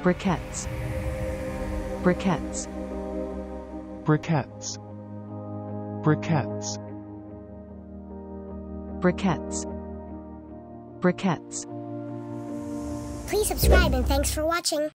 briquettes, briquettes, briquettes, briquettes, briquettes, briquettes. Please subscribe and thanks for watching.